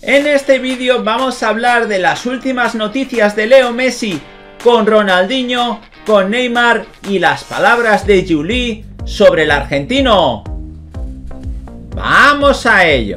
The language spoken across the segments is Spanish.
En este vídeo vamos a hablar de las últimas noticias de Leo Messi con Ronaldinho, con Neymar y las palabras de Juli sobre el argentino. ¡Vamos a ello!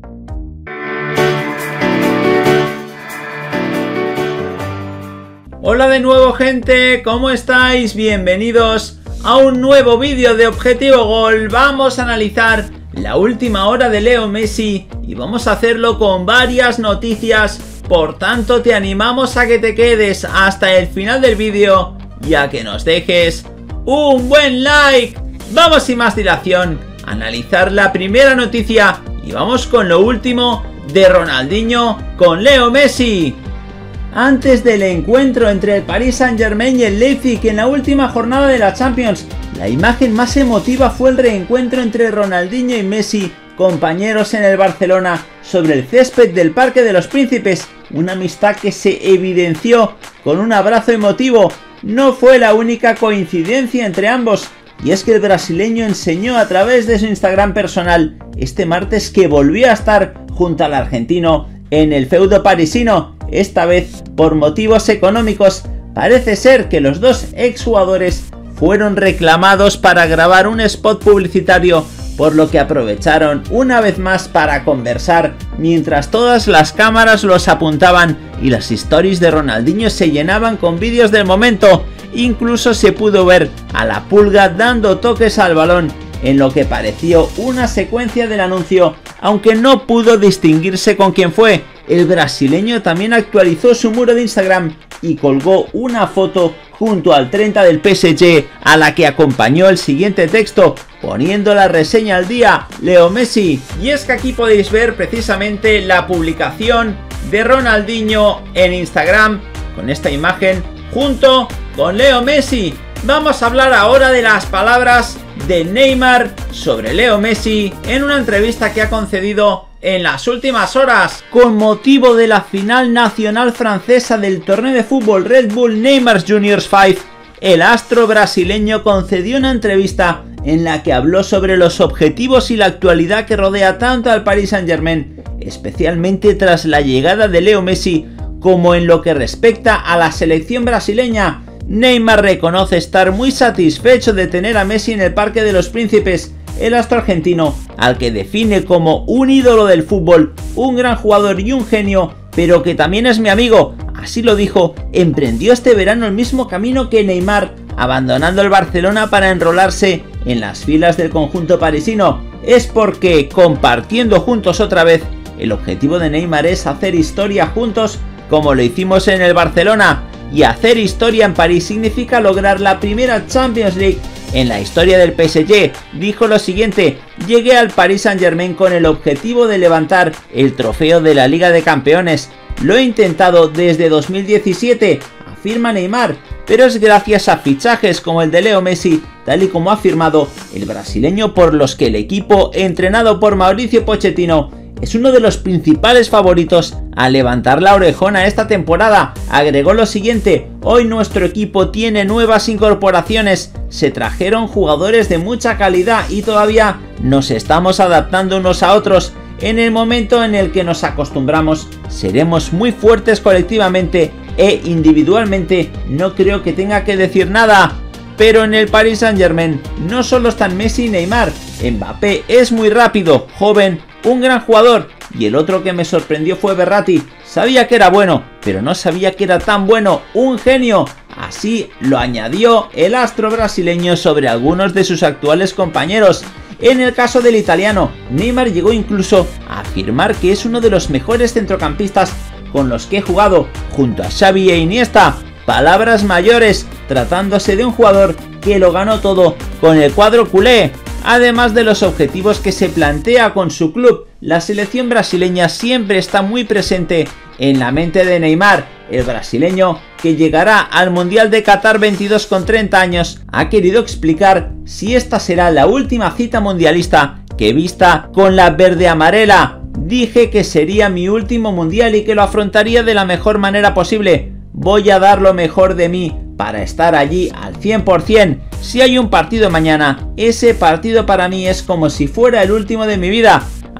Hola de nuevo, gente, ¿cómo estáis? Bienvenidos a un nuevo vídeo de Objetivo Gol. Vamos a analizar la última hora de Leo Messi y vamos a hacerlo con varias noticias. Por tanto, te animamos a que te quedes hasta el final del vídeo y a que nos dejes un buen like. Vamos sin más dilación a analizar la primera noticia y vamos con lo último de Ronaldinho con Leo Messi. Antes del encuentro entre el Paris Saint-Germain y el Leipzig en la última jornada de la Champions, la imagen más emotiva fue el reencuentro entre Ronaldinho y Messi, compañeros en el Barcelona, sobre el césped del Parque de los Príncipes, una amistad que se evidenció con un abrazo emotivo. No fue la única coincidencia entre ambos, y es que el brasileño enseñó a través de su Instagram personal este martes que volvió a estar junto al argentino en el feudo parisino, esta vez por motivos económicos. Parece ser que los dos exjugadores fueron reclamados para grabar un spot publicitario, por lo que aprovecharon una vez más para conversar mientras todas las cámaras los apuntaban y las stories de Ronaldinho se llenaban con vídeos del momento. Incluso se pudo ver a la Pulga dando toques al balón en lo que pareció una secuencia del anuncio, aunque no pudo distinguirse con quién fue. El brasileño también actualizó su muro de Instagram y colgó una foto junto al 30 del PSG, a la que acompañó el siguiente texto, poniendo la reseña al día: Leo Messi. Y es que aquí podéis ver precisamente la publicación de Ronaldinho en Instagram con esta imagen junto con Leo Messi. Vamos a hablar ahora de las palabras de Neymar sobre Leo Messi en una entrevista que ha concedido en las últimas horas. Con motivo de la final nacional francesa del torneo de fútbol Red Bull Neymar Juniors 5, el astro brasileño concedió una entrevista en la que habló sobre los objetivos y la actualidad que rodea tanto al Paris Saint-Germain, especialmente tras la llegada de Leo Messi, como en lo que respecta a la selección brasileña. Neymar reconoce estar muy satisfecho de tener a Messi en el Parque de los Príncipes. El astro argentino, al que define como un ídolo del fútbol, un gran jugador y un genio, pero que también es mi amigo, así lo dijo, emprendió este verano el mismo camino que Neymar, abandonando el Barcelona para enrolarse en las filas del conjunto parisino. Es porque, compartiendo juntos otra vez, el objetivo de Neymar es hacer historia juntos como lo hicimos en el Barcelona. Y hacer historia en París significa lograr la primera Champions League en la historia del PSG. Dijo lo siguiente: llegué al Paris Saint-Germain con el objetivo de levantar el trofeo de la Liga de Campeones. Lo he intentado desde 2017, afirma Neymar, pero es gracias a fichajes como el de Leo Messi, tal y como ha afirmado el brasileño, por los que el equipo, entrenado por Mauricio Pochettino, es uno de los principales favoritos a levantar la orejona esta temporada. Agregó lo siguiente: hoy nuestro equipo tiene nuevas incorporaciones, se trajeron jugadores de mucha calidad y todavía nos estamos adaptando unos a otros. En el momento en el que nos acostumbramos, seremos muy fuertes colectivamente e individualmente. No creo que tenga que decir nada. Pero en el Paris Saint-Germain no solo están Messi y Neymar. Mbappé es muy rápido, joven, un gran jugador, y el otro que me sorprendió fue Verratti. Sabía que era bueno, pero no sabía que era tan bueno, un genio. Así lo añadió el astro brasileño sobre algunos de sus actuales compañeros. En el caso del italiano, Neymar llegó incluso a afirmar que es uno de los mejores centrocampistas con los que he jugado, junto a Xavi e Iniesta. Palabras mayores, tratándose de un jugador que lo ganó todo con el cuadro culé. Además de los objetivos que se plantea con su club, la selección brasileña siempre está muy presente en la mente de Neymar. El brasileño, que llegará al Mundial de Qatar 22 con 30 años, ha querido explicar si esta será la última cita mundialista que vista con la verde amarela. Dije que sería mi último mundial y que lo afrontaría de la mejor manera posible. Voy a dar lo mejor de mí para estar allí al 100%. Si hay un partido mañana, ese partido para mí es como si fuera el último de mi vida.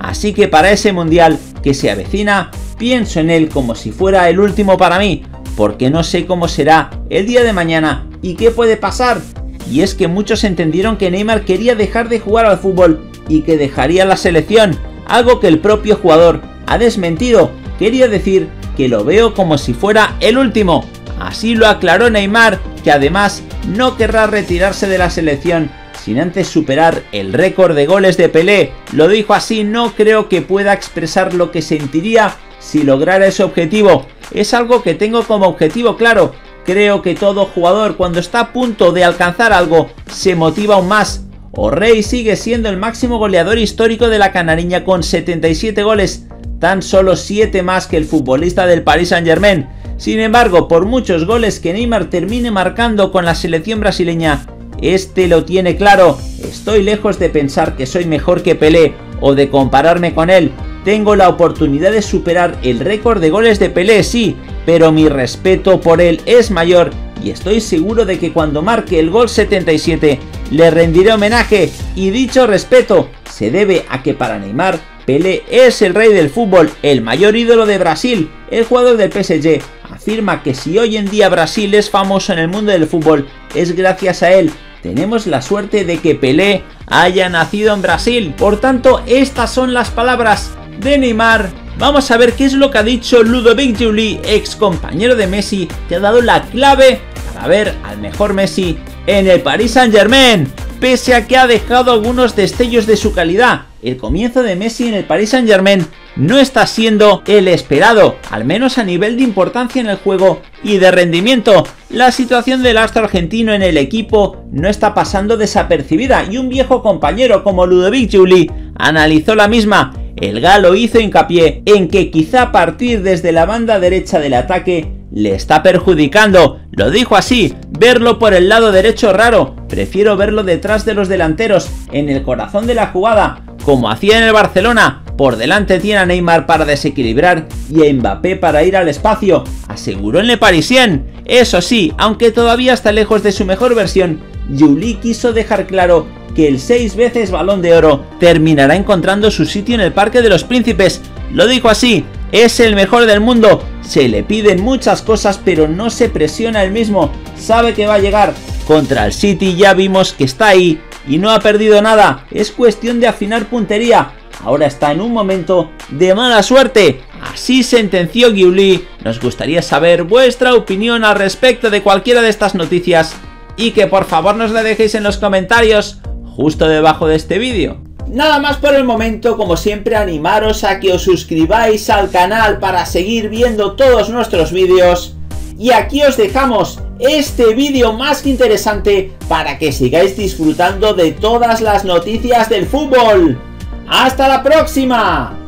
así que para ese mundial que se avecina, pienso en él como si fuera el último para mí, porque no sé cómo será el día de mañana y qué puede pasar. Y es que muchos entendieron que Neymar quería dejar de jugar al fútbol y que dejaría la selección, algo que el propio jugador ha desmentido. Quería decir que lo veo como si fuera el último. Así lo aclaró Neymar, que además no querrá retirarse de la selección sin antes superar el récord de goles de Pelé. Lo dijo así: no creo que pueda expresar lo que sentiría si lograra ese objetivo. Es algo que tengo como objetivo claro. Creo que todo jugador cuando está a punto de alcanzar algo se motiva aún más. O'Reilly sigue siendo el máximo goleador histórico de la canariña con 77 goles, tan solo 7 más que el futbolista del Paris Saint-Germain. Sin embargo, por muchos goles que Neymar termine marcando con la selección brasileña, este lo tiene claro: estoy lejos de pensar que soy mejor que Pelé o de compararme con él. Tengo la oportunidad de superar el récord de goles de Pelé, sí, pero mi respeto por él es mayor y estoy seguro de que cuando marque el gol 77 le rendiré homenaje, y dicho respeto se debe a que para Neymar Pelé es el rey del fútbol, el mayor ídolo de Brasil. El jugador del PSG afirma que si hoy en día Brasil es famoso en el mundo del fútbol es gracias a él. Tenemos la suerte de que Pelé haya nacido en Brasil. Por tanto, estas son las palabras de Neymar. Vamos a ver qué es lo que ha dicho Ludovic Giuly, ex compañero de Messi, que ha dado la clave para ver al mejor Messi en el Paris Saint-Germain. Pese a que ha dejado algunos destellos de su calidad, el comienzo de Messi en el Paris Saint-Germain no está siendo el esperado, al menos a nivel de importancia en el juego y de rendimiento. La situación del astro argentino en el equipo no está pasando desapercibida, y un viejo compañero como Ludovic Giuly analizó la misma. El galo hizo hincapié en que quizá partir desde la banda derecha del ataque le está perjudicando. Lo dijo así: verlo por el lado derecho raro, prefiero verlo detrás de los delanteros, en el corazón de la jugada, como hacía en el Barcelona. Por delante tiene a Neymar para desequilibrar y a Mbappé para ir al espacio, aseguró en Le Parisien. Eso sí, aunque todavía está lejos de su mejor versión, Giuly quiso dejar claro que el 6 veces Balón de Oro terminará encontrando su sitio en el Parque de los Príncipes. Lo dijo así: es el mejor del mundo, se le piden muchas cosas pero no se presiona él mismo, sabe que va a llegar. Contra el City ya vimos que está ahí y no ha perdido nada, es cuestión de afinar puntería. Ahora está en un momento de mala suerte. Así sentenció Giuly. Nos gustaría saber vuestra opinión al respecto de cualquiera de estas noticias, y que por favor nos la dejéis en los comentarios justo debajo de este vídeo. Nada más por el momento. Como siempre, animaros a que os suscribáis al canal para seguir viendo todos nuestros vídeos. Y aquí os dejamos este vídeo más que interesante para que sigáis disfrutando de todas las noticias del fútbol. ¡Hasta la próxima!